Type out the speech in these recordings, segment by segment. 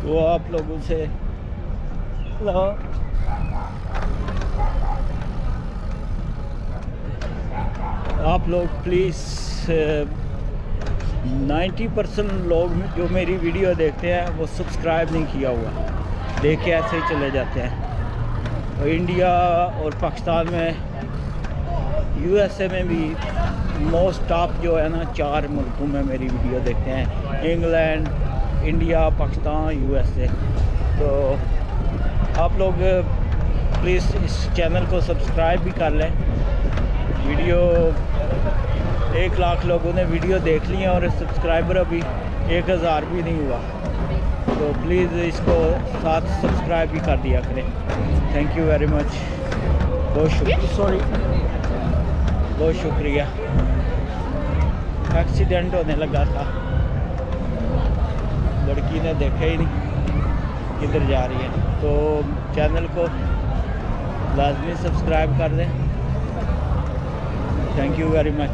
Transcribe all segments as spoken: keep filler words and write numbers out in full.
वो आप लोगों से हेलो आप लोग प्लीज़ नाइन्टी परसेंट लोग जो मेरी वीडियो देखते हैं वो सब्सक्राइब नहीं किया हुआ, देख के ऐसे ही चले जाते हैं। और इंडिया और पाकिस्तान में यूएसए में भी मोस्ट टॉप जो है ना चार मुल्कों में मेरी वीडियो देखते हैं, इंग्लैंड, इंडिया, पाकिस्तान, यूएसए। तो आप लोग प्लीज़ इस चैनल को सब्सक्राइब भी कर लें। वीडियो एक लाख लोगों ने वीडियो देख ली है और सब्सक्राइबर अभी एक हज़ार भी नहीं हुआ, तो प्लीज़ इसको साथ सब्सक्राइब भी कर दिया करें। थैंक यू वेरी मच, बहुत शुक्रिया। सॉरी, बहुत शुक्रिया। एक्सीडेंट होने लगा था, लड़की ने देखा ही नहीं किधर जा रही है, तो चैनल को लाजमी सब्सक्राइब कर दें। Thank you very much.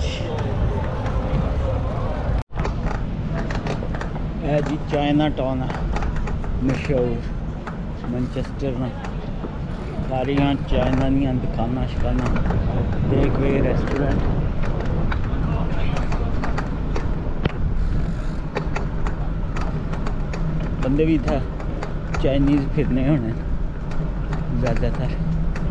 है जी चाइना टाउन है मशहूर मैनचेस्टर ना, सारियां चाइना दी दुकाना शकाना, टेक वे रेस्टोरेंट। बंदे भी था चाइनीज़ फिरने होने ज़्यादातर।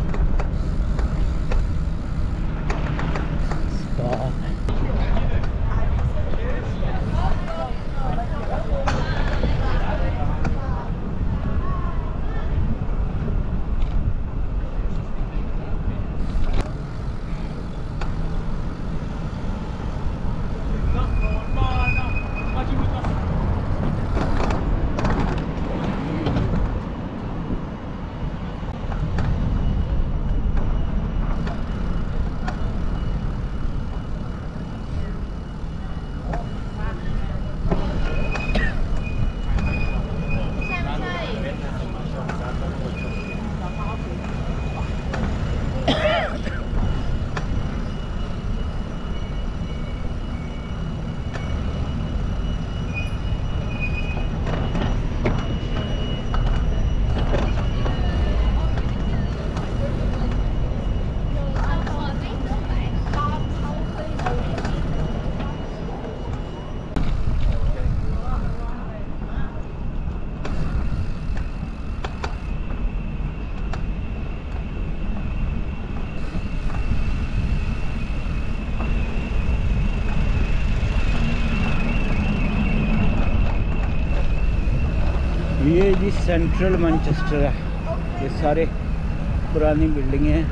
ये जी सेंट्रल मैनचेस्टर है, ये सारे पुरानी बिल्डिंगें हैं।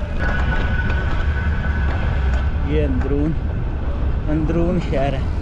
ये अंदरून अंदरून शहर है।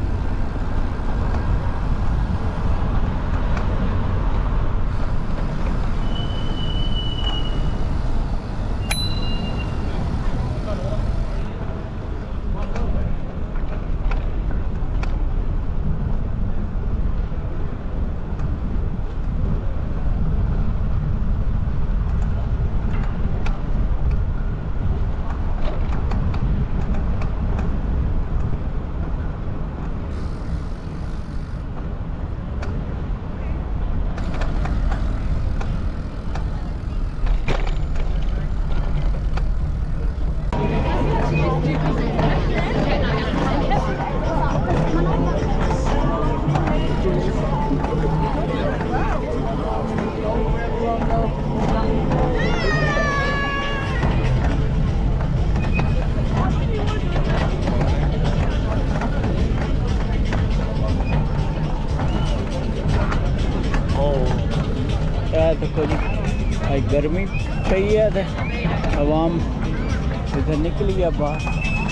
देखो जी भाई गर्मी पई है तो आवाम इधर निकली है बाहर।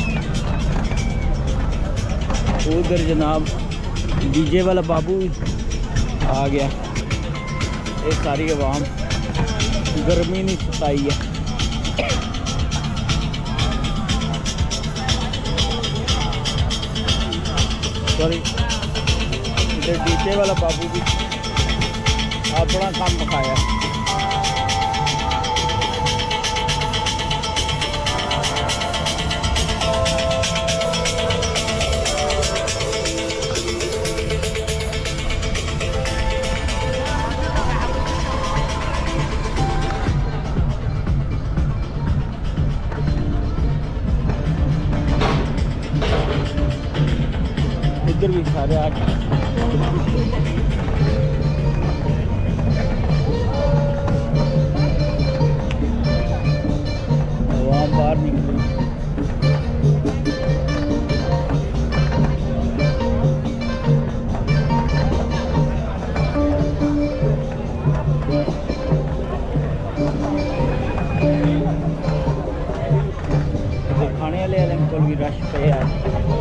उधर जनाब डीजे वाला बाबू आ गया। ये सारी आवाम गर्मी नहीं सताई है। सॉरी, इधर डीजे वाला बाबू भी अपना काम दिखाया। रश पे आज।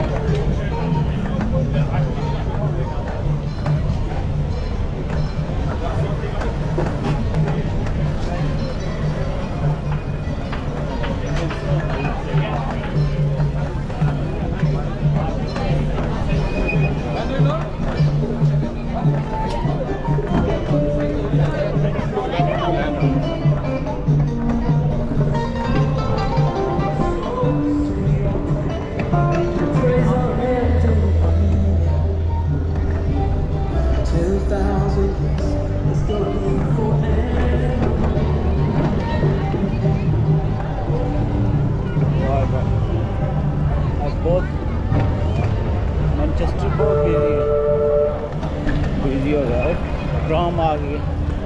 बहुत मैनचेस्टर बहुत बिजी है, बिजी हो गया। ट्राम आ गई।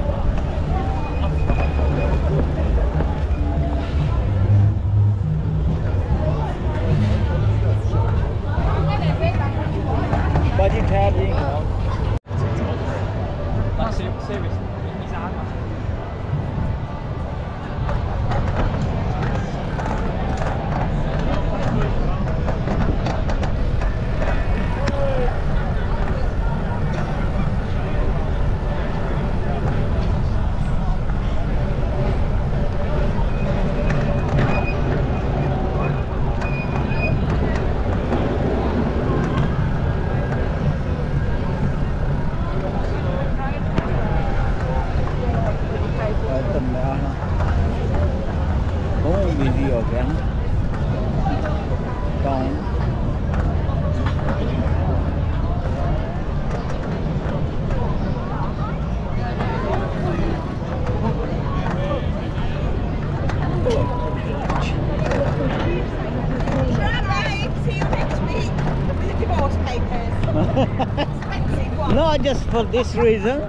बाजी ठहर जी। बहुत बिजी हो गया ना town. No, just for this reason.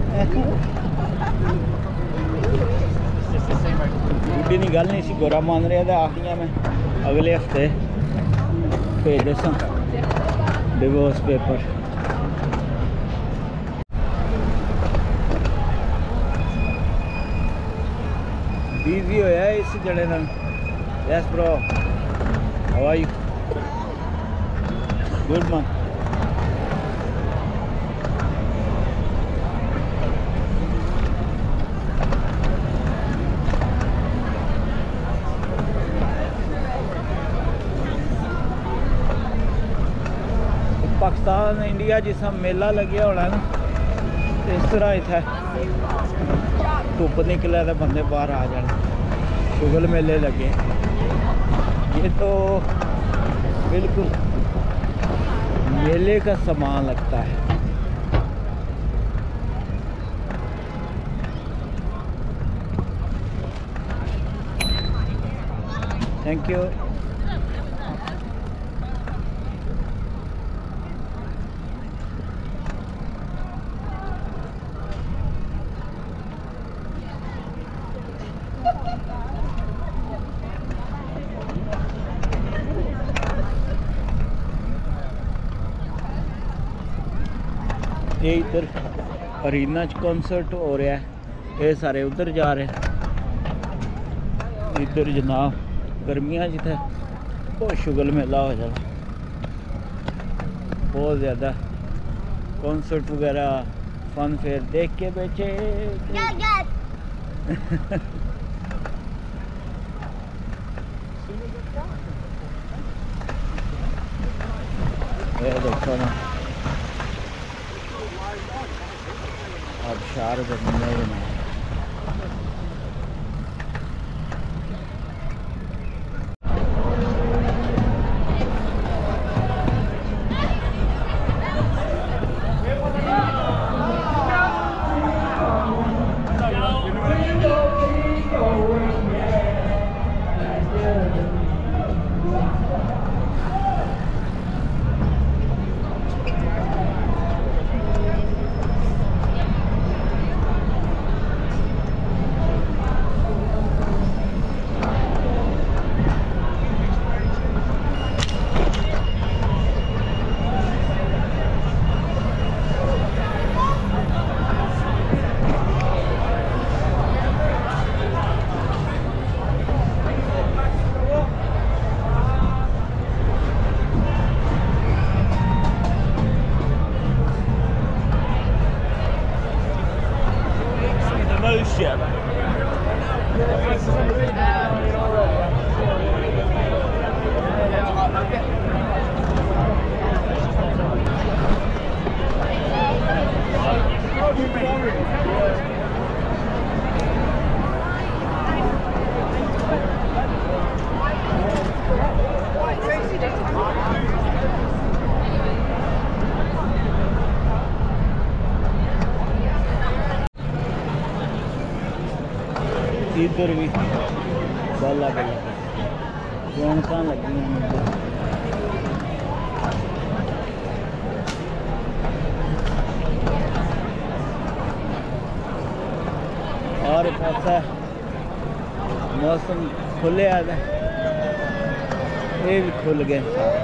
बुढ़ी गल नहीं सी गोरा मान रहा था, आखियाँ मैं अगले हफ्ते भेज दसा डिवोर्स पेपर। बिजी होया इस जड़े नाल। Yes bro, how are you? Good man. Pakistan India जिस मेला लगे होना ना, इस तरह इतना धुप निकले तो बंदे बाहर आ जाए, शुगल मेले लगे। ये तो बिल्कुल मेले का सामान लगता है। Thank you. ये इधर अरीना च कॉन्सर्ट हो रहा है, ये सारे उधर जा रहे हैं। इधर जनाब गर्मियाँ जिथे बहुत शुगल मेला हो जाता, बहुत ज़्यादा कॉन्सर्ट वगैरह फन फेयर देख के बेचे। ये देखो ना अब शार बनने में No shit. इधर भी बल्ला बल्ला रौनक लगी हैं। और ऐसा मौसम खुले आया, ये भी खुल गए सारे।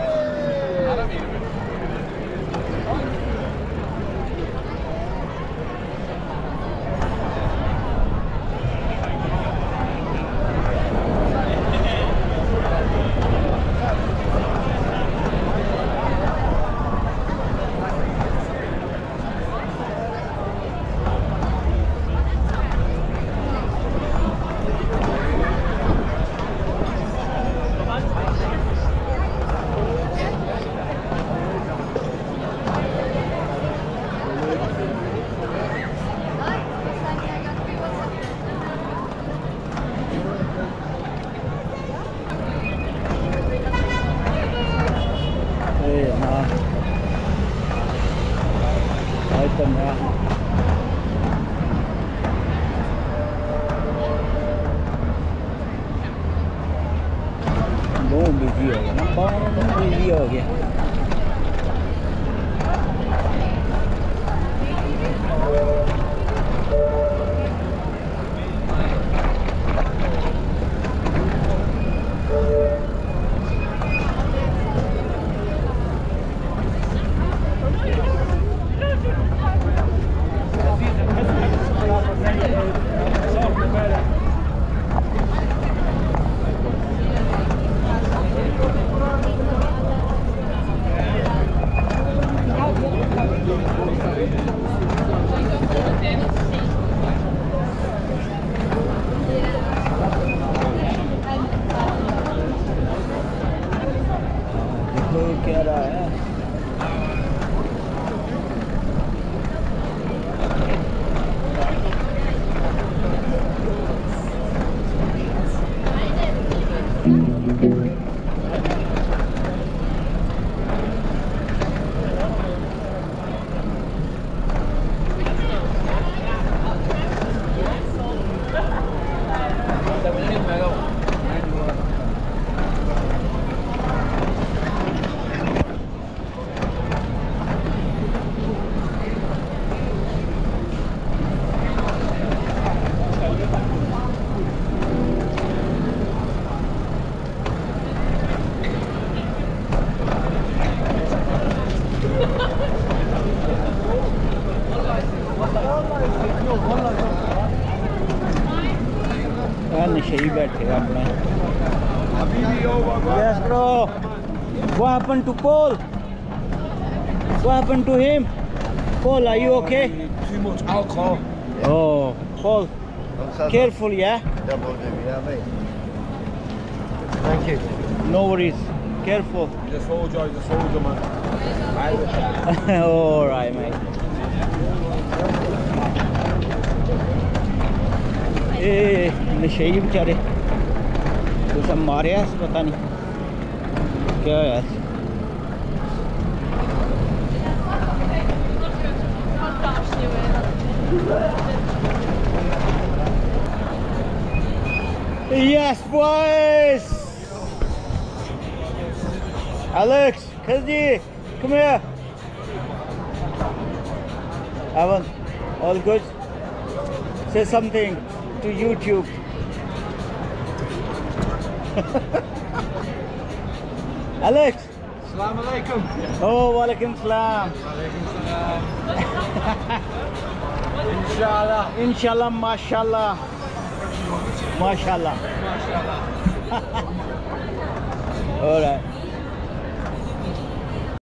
बहुत बिजी हो गया ना, बहुत बिजी हो गया। क्या रहा है नशे बैठे अपने। Yes bro, what happened to Paul? What happened to him? Paul, are you okay? Too much alcohol. Oh, Paul, careful, yeah? Yeah, mate. Thank you. No worries, careful. Just hold your, just hold your man. All right, mate. ए नशे बेचारे कुछ मारे पता नहीं क्या है। Yes boys, Alex, Khilji, come here. Evan, all good? Say something to YouTube. Alex. Assalamu alaikum. Oh, walaikum salam. Inshallah. Inshallah, mashallah. Mashallah. All right.